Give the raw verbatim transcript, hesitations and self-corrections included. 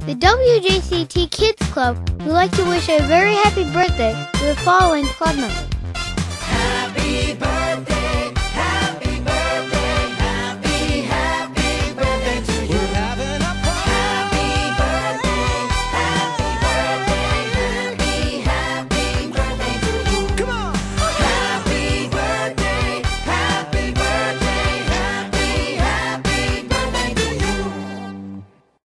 The W J C T Kids Club would like to wish a very happy birthday to the following club members: